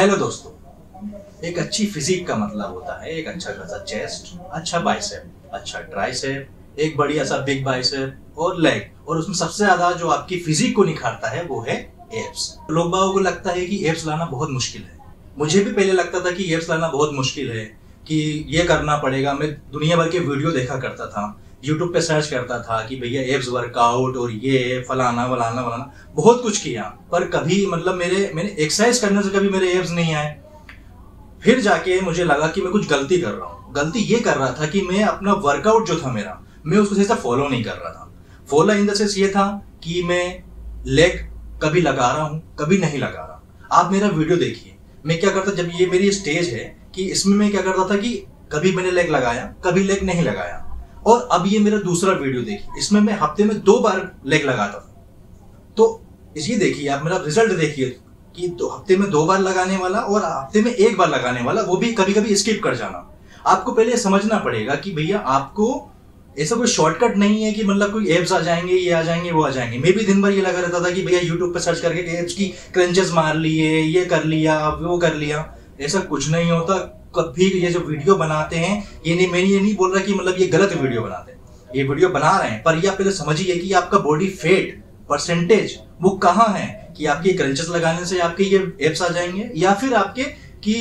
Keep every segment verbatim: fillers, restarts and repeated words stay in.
Hello दोस्तों, एक अच्छी फिजिक का मतलब होता है एक अच्छा खासा चेस्ट, अच्छा बाइसेप, अच्छा ट्राइसेप, एक बढ़िया सा बिग बाइसेप और लेग। और उसमें सबसे ज्यादा जो आपकी फिजिक को निखारता है वो है एब्स। लोग बागों को लगता है कि एब्स लाना बहुत मुश्किल है। मुझे भी पहले लगता था कि एब्स लाना बहुत मुश्किल है, कि ये करना पड़ेगा। मैं दुनिया भर के वीडियो देखा करता था, यूट्यूब पे सर्च करता था कि भैया एब्स वर्कआउट और ये फलाना वलाना वलाना, बहुत कुछ किया, पर कभी मतलब मेरे मैंने एक्सरसाइज करने से कभी मेरे एब्स नहीं आए। फिर जाके मुझे लगा कि मैं कुछ गलती कर रहा हूँ। गलती ये कर रहा था कि मैं अपना वर्कआउट जो था मेरा, मैं उसको सही से फॉलो नहीं कर रहा था। फॉलो इन द सेंस ये था कि मैं लेग कभी लगा रहा हूँ, कभी नहीं लगा रहा। आप मेरा वीडियो देखिए, मैं क्या करता, जब ये मेरी स्टेज है कि इसमें मैं क्या करता था कि कभी मैंने लेग लगाया, कभी लेग नहीं लगाया। और अब ये मेरा दूसरा वीडियो देखिए, इसमें मैं हफ्ते में दो बार लेग लगाता था। तो इसी देखिए, आप मेरा रिजल्ट देखिए कि दो हफ्ते में दो बार लगाने वाला और हफ्ते में एक बार लगाने वाला, वो भी कभी कभी स्किप कर जाना। आपको पहले समझना पड़ेगा कि भैया आपको ऐसा कोई शॉर्टकट नहीं है कि मतलब कोई एब्स आ जाएंगे, ये आ जाएंगे, वो आ जाएंगे। मैं भी दिन भर ये लगा रहता था कि भैया यूट्यूब पे सर्च करके एब्स की क्रंचेस मार लिए, ये कर लिया, वो कर लिया। ऐसा कुछ नहीं होता। कभी ये जो वीडियो बनाते हैं, ये नहीं, मैं ये नहीं बोल रहा कि मतलब ये गलत वीडियो बनाते हैं, ये वीडियो बना रहे हैं, पर ये आप पहले समझिए कि आपका बॉडी फेट परसेंटेज वो कहाँ है, कि आपके क्रंचेस लगाने से आपके ये एब्स आ जाएंगे, या फिर आपके कि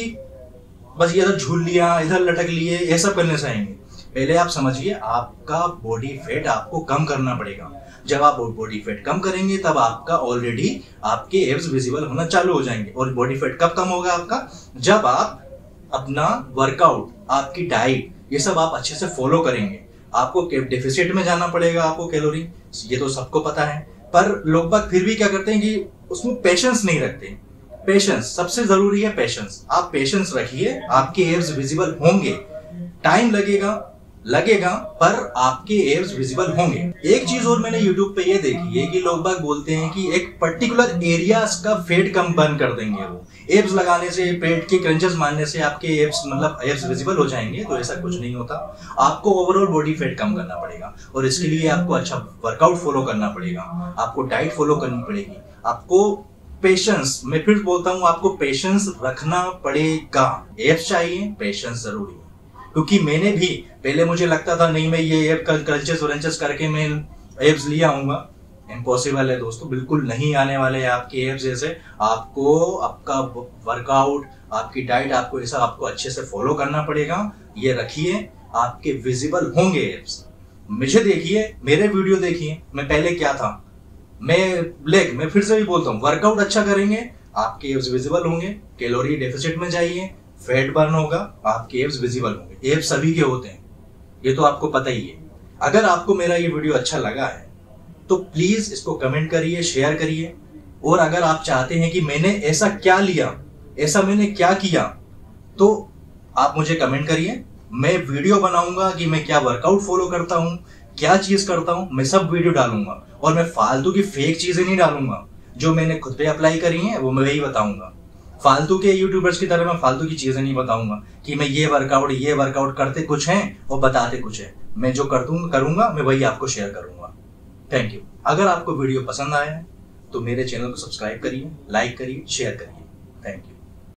बस ये इधर झूल लिया, इधर लटक लिए, ये सब करने से आएंगे। पहले आप समझिए, आपका बॉडी फेट आपको कम करना पड़ेगा। जब आप बॉडी फेट कम करेंगे तब आपका ऑलरेडी आपके एब्स विजिबल होना चालू हो जाएंगे। और बॉडी फेट कब कम होगा आपका? जब आप अपना वर्कआउट, आपकी डाइट, ये सब आप अच्छे से फॉलो करेंगे। आपको डेफिसिट में जाना पड़ेगा, आपको कैलोरी, ये तो सबको पता है। पर लोग बाग फिर भी क्या करते हैं कि उसमें पेशेंस नहीं रखते। पेशेंस सबसे जरूरी है, पेशेंस। आप पेशेंस रखिए, आपके एब्स विजिबल होंगे। टाइम लगेगा लगेगा पर आपके एब्स विजिबल होंगे। एक चीज और मैंने यूट्यूब पे ये देखी है कि लोग बाग बोलते हैं कि एक पर्टिकुलर एरियाज का फेट कम बर्न कर देंगे वो एब्स लगाने से, पेट के क्रंचेस मारने से आपके एब्स मतलब एब्स विजिबल हो जाएंगे। तो ऐसा कुछ नहीं होता। आपको ओवरऑल बॉडी फेट कम करना पड़ेगा और इसके लिए आपको अच्छा वर्कआउट फॉलो करना पड़ेगा, आपको डाइट फॉलो करनी पड़ेगी, आपको पेशेंस, मैं फिर बोलता हूँ, आपको पेशेंस रखना पड़ेगा। एब्स चाहिए, पेशेंस जरूरी है। क्योंकि मैंने भी पहले मुझे लगता था नहीं, मैं ये एब क्रंचेस व्रंचेस करके मैं एब्स ले आऊंगा। इम्पॉसिबल है दोस्तों, बिल्कुल नहीं आने वाले हैं आपके एब्स जैसे। आपको आपका वर्कआउट, आपकी डाइट, आपको ऐसा आपको अच्छे से फॉलो करना पड़ेगा। ये रखिए, आपके विजिबल होंगे एब्स। मुझे देखिए, मेरे वीडियो देखिए, मैं पहले क्या था, मैं लेग, मैं फिर से भी बोलता हूँ, वर्कआउट अच्छा करेंगे, आपके एब्स विजिबल होंगे। कैलोरी डेफिसिट में जाइए, फैट बर्न होगा, आपके एब्स विजिबल होंगे। एब्स सभी के होते हैं, ये तो आपको पता ही है। अगर आपको मेरा ये वीडियो अच्छा लगा है तो प्लीज इसको कमेंट करिए, शेयर करिए। और अगर आप चाहते हैं कि मैंने ऐसा क्या लिया, ऐसा मैंने क्या किया, तो आप मुझे कमेंट करिए। मैं वीडियो बनाऊंगा कि मैं क्या वर्कआउट फॉलो करता हूं, क्या चीज करता हूं, मैं सब वीडियो डालूंगा। और मैं फालतू की फेक चीजें नहीं डालूंगा, जो मैंने खुद पे अप्लाई करी है वो मैं वही बताऊंगा। फालतू के यूट्यूबर्स की तरह मैं फालतू की चीजें नहीं बताऊंगा कि मैं ये वर्कआउट ये वर्कआउट करते कुछ हैं और बताते कुछ है। मैं जो कर दूंगा करूंगा मैं वही आपको शेयर करूंगा। Thank you. अगर आपको वीडियो पसंद आया है तो मेरे चैनल को सब्सक्राइब करिए, लाइक करिए, शेयर करिए। Thank you.